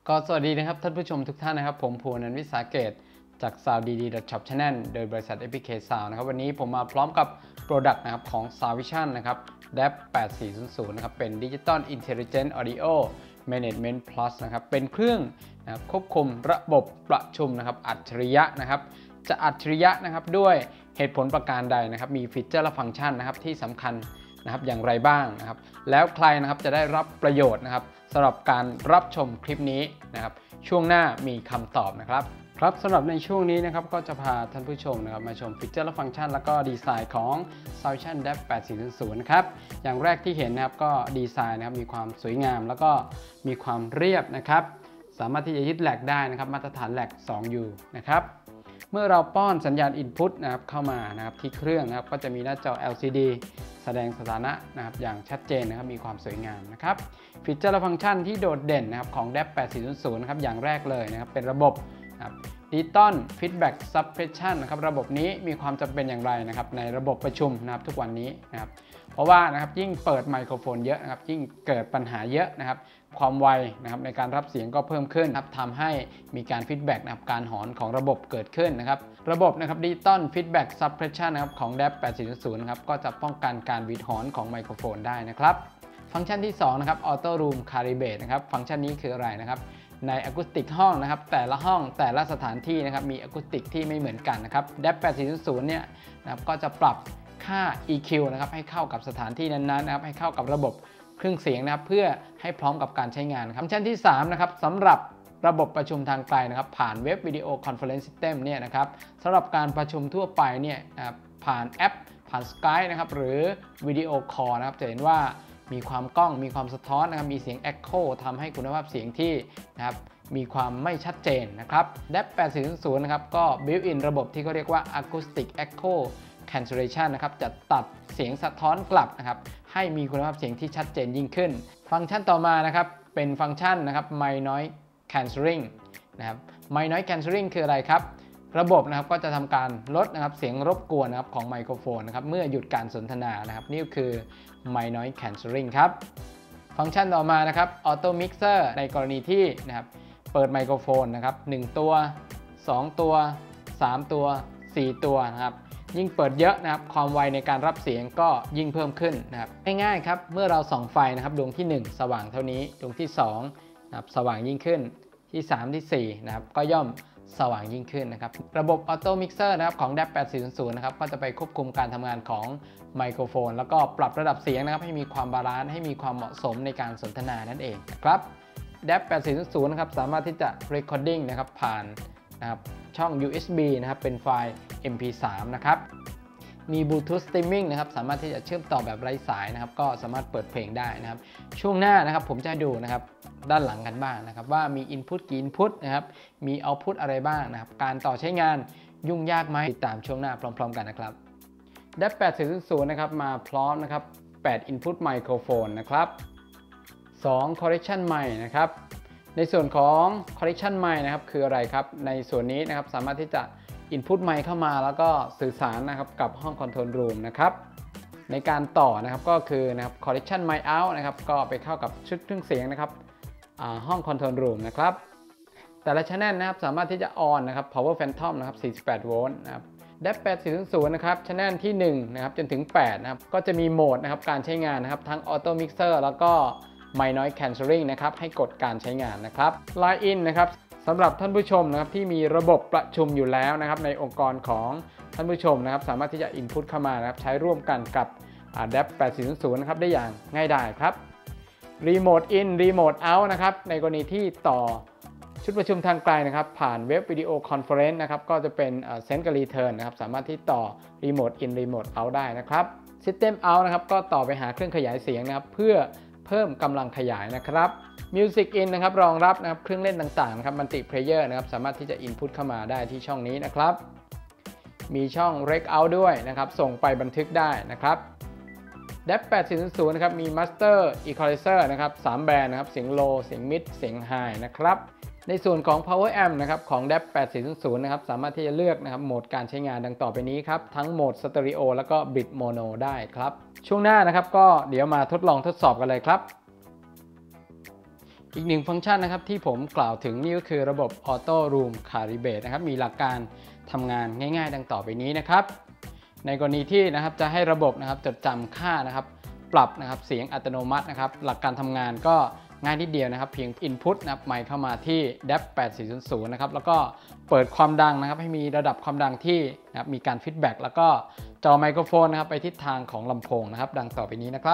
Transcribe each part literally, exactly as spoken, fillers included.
ก็สวัสดีนะครับท่านผู้ชมทุกท่านนะครับผมภูนันท์วิสาเกตจาก ซาวด์ ดี ดี ช็อป Channel โดยบริษัท เอ พี เค Sound นะครับวันนี้ผมมาพร้อมกับ Product นะครับของ Soundvision นะครับ ดี เอ พี แปดสี่ศูนย์ศูนย์ นะครับเป็น Digital Intelligent Audio Management Plus นะครับเป็นเครื่องนะควบคุมระบบประชุมนะครับอัจฉริยะนะครับจะอัจฉริยะนะครับด้วยเหตุผลประการใดนะครับมีฟีเจอร์และฟังก์ชันนะครับที่สำคัญนะครับอย่างไรบ้างนะครับแล้วใครนะครับจะได้รับประโยชน์นะครับสำหรับการรับชมคลิปนี้นะครับช่วงหน้ามีคำตอบนะครับครับสำหรับในช่วงนี้นะครับก็จะพาท่านผู้ชมนะครับมาชมฟีเจอร์และฟังก์ชันแล้วก็ดีไซน์ของ Soundvision ดี เอ พี แปดสี่ศูนย์ศูนย์ นะครับอย่างแรกที่เห็นนะครับก็ดีไซน์นะครับมีความสวยงามแล้วก็มีความเรียบนะครับสามารถที่จะยึดแหลกได้นะครับมาตรฐานแหลก สองยู นะครับเมื่อเราป้อนสัญญาณ Input นะครับเข้ามานะครับที่เครื่องนะครับก็จะมีหน้าจอ แอล ซี ดี แสดงสถานะนะครับอย่างชัดเจนนะครับมีความสวยงามนะครับฟีเจอร์และฟังก์ชันที่โดดเด่นนะครับของ ดี เอ พี แปดสี่ศูนย์ศูนย์ นะครับอย่างแรกเลยนะครับเป็นระบบนะครับ Digital Feedback Suppression นะครับระบบนี้มีความจำเป็นอย่างไรนะครับในระบบประชุมนะครับทุกวันนี้นะครับเพราะว่านะครับยิ่งเปิดไมโครโฟนเยอะนะครับยิ่งเกิดปัญหาเยอะนะครับความไวนะครับในการรับเสียงก็เพิ่มขึ้นนะครับทำให้มีการฟีดแบ็กนะครับการหอนของระบบเกิดขึ้นนะครับระบบนะครับ Digital Feedback Suppression นะครับของ ดี เอ พี แปดสี่ศูนย์ศูนย์ นะครับก็จะป้องกันการหวีดหอนของไมโครโฟนได้นะครับฟังก์ชันที่สองนะครับ Auto Room Calibrate นะครับฟังก์ชันนี้คืออะไรนะครับในอะคูสติกห้องนะครับแต่ละห้องแต่ละสถานที่นะครับมีอะคูสติกที่ไม่เหมือนกันนะครับ ดี เอ พี แปดสี่ศูนย์ศูนย์ เนี่ยนะครับก็จะปรับค่า อี คิว นะครับให้เข้ากับสถานที่นั้นๆนะครับให้เข้ากับระบบเครื่องเสียงนะครับเพื่อให้พร้อมกับการใช้งานครับฟังก์ชันที่สามนะครับสำหรับระบบประชุมทางไกลนะครับผ่านเว็บวิดีโอคอนเฟอเรนซ์ซิสเต็มเนี่ยนะครับสำหรับการประชุมทั่วไปเนี่ยนะครับผ่านแอปผ่าน Skype นะครับหรือวิดีโอคอลนะครับจะเห็นว่ามีความก้องมีความสะท้อนนะครับมีเสียง Echo ทำให้คุณภาพเสียงที่นะครับมีความไม่ชัดเจนนะครับ ดี เอ พี แปดสี่ศูนย์ศูนย์ นะครับก็ built-in ระบบที่เขาเรียกว่า Acoustic Echo Cancellation นะครับจะตัดเสียงสะท้อนกลับนะครับให้มีคุณภาพเสียงที่ชัดเจนยิ่งขึ้นฟังก์ชันต่อมานะครับเป็นฟังก์ชันนะครับ Mic Noise Cancelling นะครับ Mic Noise Cancelling คืออะไรครับระบบนะครับก็จะทำการลดนะครับเสียงรบกวนนะครับของไมโครโฟนนะครับเมื่อหยุดการสนทนานะครับนี่คือ Mic Noise Cancelling ครับฟังก์ชันต่อมานะครับ Auto Mixer ในกรณีที่นะครับเปิดไมโครโฟนนะครับหนึ่งตัวสองตัวสามตัวสี่ตัวนะครับยิ่งเปิดเยอะนะครับความไวในการรับเสียงก็ยิ่งเพิ่มขึ้นนะครับง่ายๆครับเมื่อเราส่องไฟนะครับดวงที่หนึ่งสว่างเท่านี้ดวงที่สองนะครับสว่างยิ่งขึ้นที่สามที่สี่นะครับก็ย่อมสว่างยิ่งขึ้นนะครับระบบ Auto Mixer นะครับของ ดี เอ พี แปดสี่ศูนย์ศูนย์ นะครับก็จะไปควบคุมการทำงานของไมโครโฟนแล้วก็ปรับระดับเสียงนะครับให้มีความบาลานซ์ให้มีความเหมาะสมในการสนทนานั่นเองนะครับ ดี เอ พี แปดสี่ศูนย์ศูนย์ นะครับสามารถที่จะ Recording นะครับผ่านนะครับช่อง ยู เอส บี นะครับเป็นไฟล์ เอ็ม พี สาม นะครับมี Bluetooth Streaming นะครับสามารถที่จะเชื่อมต่อแบบไร้สายนะครับก็สามารถเปิดเพลงได้นะครับช่วงหน้านะครับผมจะให้ดูนะครับด้านหลังกันบ้างนะครับว่ามี Input กี่ Input นะครับมี Output อะไรบ้างนะครับการต่อใช้งานยุ่งยากไหมติดตามช่วงหน้าพร้อมๆกันนะครับ ดี เอ พี แปดสี่ศูนย์ศูนย์ นะครับมาพร้อมนะครับแปด Input Microphone นะครับสอง Correction Mic นะครับในส่วนของ Correction Mic นะครับคืออะไรครับในส่วนนี้นะครับสามารถที่จะ Input Mic เข้ามาแล้วก็สื่อสารนะครับกับห้อง Control Room นะครับในการต่อนะครับก็คือนะครับ Correction Mic Out นะครับก็ไปเข้ากับชุดเครื่องเสียงนะครับห้อง Control Room นะครับแต่ละ Channel นะครับสามารถที่จะ On นะครับ Power Phantom นะครับสี่สิบแปดโวลต์นะครับ ดี เอ พี แปดสี่ศูนย์ศูนย์ นะครับ Channel ที่หนึ่งนะครับจนถึงแปดนะครับก็จะมีโหมดนะครับการใช้งานนะครับทั้ง Auto Mixer แล้วก็ Mic Noise Cancelling นะครับให้กดการใช้งานนะครับ Line In นะครับสำหรับท่านผู้ชมนะครับที่มีระบบประชุมอยู่แล้วนะครับในองค์กรของท่านผู้ชมนะครับสามารถที่จะ Input เข้ามานะครับใช้ร่วมกันกับ ดี เอ พี แปดสี่ศูนย์ศูนย์ นะครับได้อย่างง่ายดายครับ Remote In Remote Out นะครับในกรณีที่ต่อชุดประชุมทางไกลนะครับผ่านเว็บวิดีโอคอนเฟอเรนซ์นะครับก็จะเป็น Send กับ Return นะครับสามารถที่ต่อ Remote In Remote Out ได้นะครับ System Out นะครับก็ต่อไปหาเครื่องขยายเสียงนะครับเพื่อเพิ่มกำลังขยายนะครับ Music In นะครับรองรับนะครับเครื่องเล่นต่างๆนะครับ Multi Player นะครับสามารถที่จะ Input เข้ามาได้ที่ช่องนี้นะครับมีช่อง Rec Out ด้วยนะครับส่งไปบันทึกได้นะครับ ดี เอ พี แปดสี่ศูนย์ศูนย์ นะครับมี Master Equalizer นะครับสามแบนด์นะครับเสียง Low เสียง Mid เสียง High นะครับในส่วนของ Power Amp นะครับของ ดี เอ พี แปดสี่ศูนย์ศูนย์ นะครับสามารถที่จะเลือกนะครับโหมดการใช้งานดังต่อไปนี้ครับทั้งโหมด Stereo แล้วก็ Bit Mono ได้ครับช่วงหน้านะครับก็เดี๋ยวมาทดลองทดสอบกันเลยครับอีกหนึ่งฟังก์ชันนะครับที่ผมกล่าวถึงนี่ก็คือระบบ Auto Room Calibrate นะครับมีหลักการทำงานง่ายๆดังต่อไปนี้นะครับในกรณีที่นะครับจะให้ระบบนะครับจดจำค่านะครับปรับนะครับเสียงอัตโนมัตินะครับหลักการทำงานก็ง่ายนิดเดียวนะครับเพียง Input นะครับไมค์เข้ามาที่ ดับ แปดสี่ศูนย์ศูนย์ นะครับแล้วก็เปิดความดังนะครับให้มีระดับความดังที่นะครับมีการฟีดแบ็กแล้วก็จอไมโครโฟนนะครับไปทิศทางของลำโพงนะครับดังต่อไปนี้นะครับ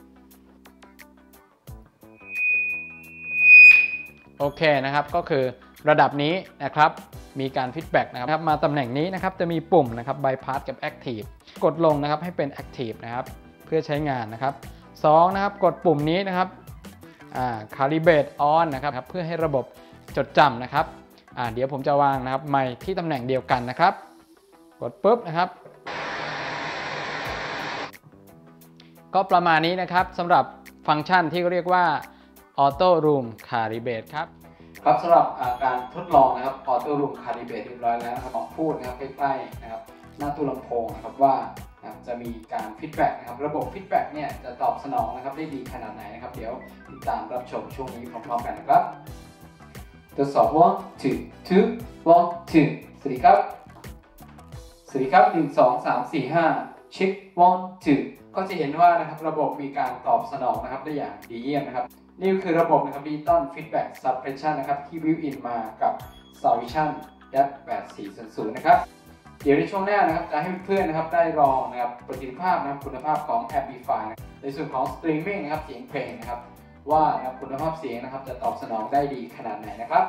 โอเคนะครับก็คือระดับนี้นะครับมีการฟีดแบ็กนะครับมาตำแหน่งนี้นะครับจะมีปุ่มนะครับ Bypass กับ Active กดลงนะครับให้เป็น Active นะครับเพื่อใช้งานนะครับสองนะครับกดปุ่มนี้นะครับอ่า Calibrate On นะครับเพื่อให้ระบบจดจำนะครับอ่าเดี๋ยวผมจะวางนะครับไมค์ที่ตำแหน่งเดียวกันนะครับกดปุ๊บนะครับก็ประมาณนี้นะครับสำหรับฟังก์ชันที่เรียกว่า Auto Room Calibrate ครับครับสำหรับการทดลองนะครับ Auto Room Calibrate เรียบร้อยแล้วนะครับลองพูดนะครับใกล้ๆนะครับหน้าตู้ลำโพงนะครับว่าจะมีการฟีดแบ็กนะครับระบบฟีดแบ็กเนี่ยจะตอบสนองนะครับได้ดีขนาดไหนนะครับเดี๋ยวติดตามรับชมช่วงนี้พร้อมๆกันนะครับทดสอบ one two two one two สวัสดีครับสวัสดีครับหนึ่งสองสามสี่ห้าเช็ค one two ก็จะเห็นว่านะครับระบบมีการตอบสนองนะครับได้อย่างดีเยี่ยมนะครับนี่คือระบบนะครับ Digital Feedback Suppression นะครับที่ built-in มากับ SoundVision ดับ แปดสี่ศูนย์ศูนย์ นะครับเดี๋ยวในช่วงหน้านะครับจะให้เพื่อนๆนะครับได้ลองนะครับประสิทธิภาพนะครับคุณภาพของ Amplify ในส่วนของ Streaming นะครับเสียงเพลงนะครับว่านะครับคุณภาพเสียงนะครับจะตอบสนองได้ดีขนาดไหนนะครับ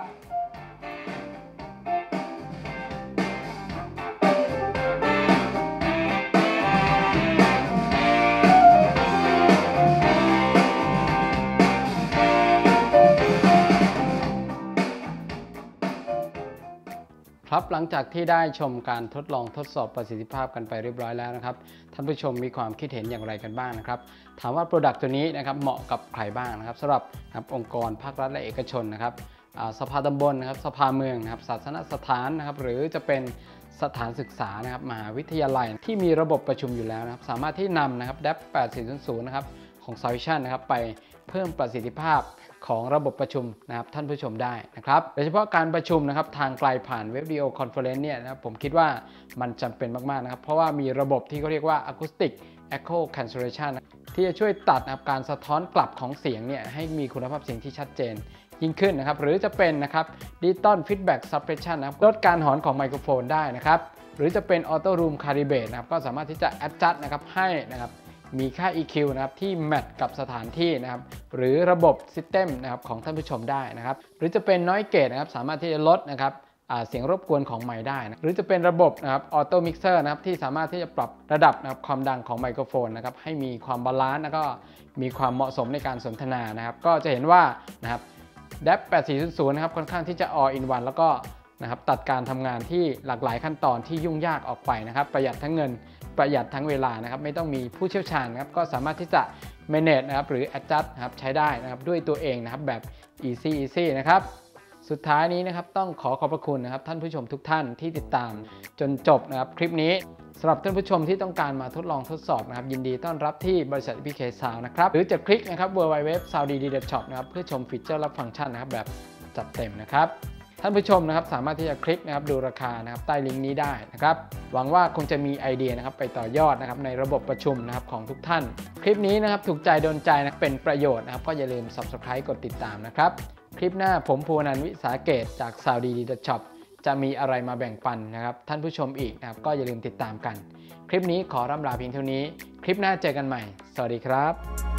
ครับหลังจากที่ได้ชมการทดลองทดสอบประสิทธิภาพกันไปเรียบร้อยแล้วนะครับท่านผู้ชมมีความคิดเห็นอย่างไรกันบ้างนะครับถามว่า Product ตัวนี้นะครับเหมาะกับใครบ้างนะครับสำหรับองค์กรภาครัฐและเอกชนนะครับสภาตำบลนะครับสภาเมืองนะครับศาสนสถานนะครับหรือจะเป็นสถานศึกษานะครับมหาวิทยาลัยที่มีระบบประชุมอยู่แล้วนะครับสามารถที่นำนะครับ ดับ แปดสี่ศูนย์ศูนย์ นะครับของ SoundVision นะครับไปเพิ่มประสิทธิภาพของระบบประชุมนะครับท่านผู้ชมได้นะครับโดยเฉพาะการประชุมนะครับทางไกลผ่านเว็บวิดีโอคอนเฟอเรนซ์เนี่ยนะครับผมคิดว่ามันจำเป็นมากๆนะครับเพราะว่ามีระบบที่เขาเรียกว่า Acoustic Echo Cancellation ที่จะช่วยตัดนะครับการสะท้อนกลับของเสียงเนี่ยให้มีคุณภาพเสียงที่ชัดเจนยิ่งขึ้นนะครับหรือจะเป็นนะครับ Digital Feedback Suppression นะครับลดการหอนของไมโครโฟนได้นะครับหรือจะเป็น Auto Room Calibrate นะครับก็สามารถที่จะ adjust นะครับให้นะครับมีค่า อี คิว นะครับที่แมทกับสถานที่นะครับหรือระบบ System นะครับของท่านผู้ชมได้นะครับหรือจะเป็น Noise Gate นะครับสามารถที่จะลดนะครับเสียงรบกวนของไมค์ได้นะหรือจะเป็นระบบนะครับ Auto Mixer นะครับที่สามารถที่จะปรับระดับนะครับความดังของไมโครโฟนนะครับให้มีความบาลานซ์แล้วก็มีความเหมาะสมในการสนทนานะครับก็จะเห็นว่านะครับ ดับ แปดสี่ศูนย์ศูนย์ นะครับค่อนข้างที่จะ all in one แล้วก็นะครับตัดการทำงานที่หลากหลายขั้นตอนที่ยุ่งยากออกไปนะครับประหยัดทั้งเงินประหยัดทั้งเวลานะครับไม่ต้องมีผู้เชี่ยวชาญนะครับก็สามารถที่จะ manage นะครับหรือ adjust นะครับใช้ได้นะครับด้วยตัวเองนะครับแบบ easy easy นะครับสุดท้ายนี้นะครับต้องขอขอบพระคุณนะครับท่านผู้ชมทุกท่านที่ติดตามจนจบนะครับคลิปนี้สำหรับท่านผู้ชมที่ต้องการมาทดลองทดสอบนะครับยินดีต้อนรับที่บริษัท เอ พี เค Sound นะครับหรือจะคลิกนะครับ ดับเบิลยู ดับเบิลยู ดับเบิลยู ดอท ซาวด์ ดี ดี ดอท ช็อป นะครับเพื่อชมฟีเจอร์และฟังก์ชันนะครับแบบจัดเต็มนะครับท่านผู้ชมนะครับสามารถที่จะคลิกนะครับดูราคานะครับใต้ลิงก์นี้ได้นะครับหวังว่าคงจะมีไอเดียนะครับไปต่อยอดนะครับในระบบประชุมนะครับของทุกท่านคลิปนี้นะครับถูกใจโดนใจนะเป็นประโยชน์นะครับก็อย่าลืม Subscribe กดติดตามนะครับคลิปหน้าผมภูวนันท์ วิสาเกตจาก ซาวด์ ดี ดี ดอท ช็อป จะมีอะไรมาแบ่งปันนะครับท่านผู้ชมอีกนะครับก็อย่าลืมติดตามกันคลิปนี้ขอร่ำลาเพียงเท่านี้คลิปหน้าเจอกันใหม่สวัสดีครับ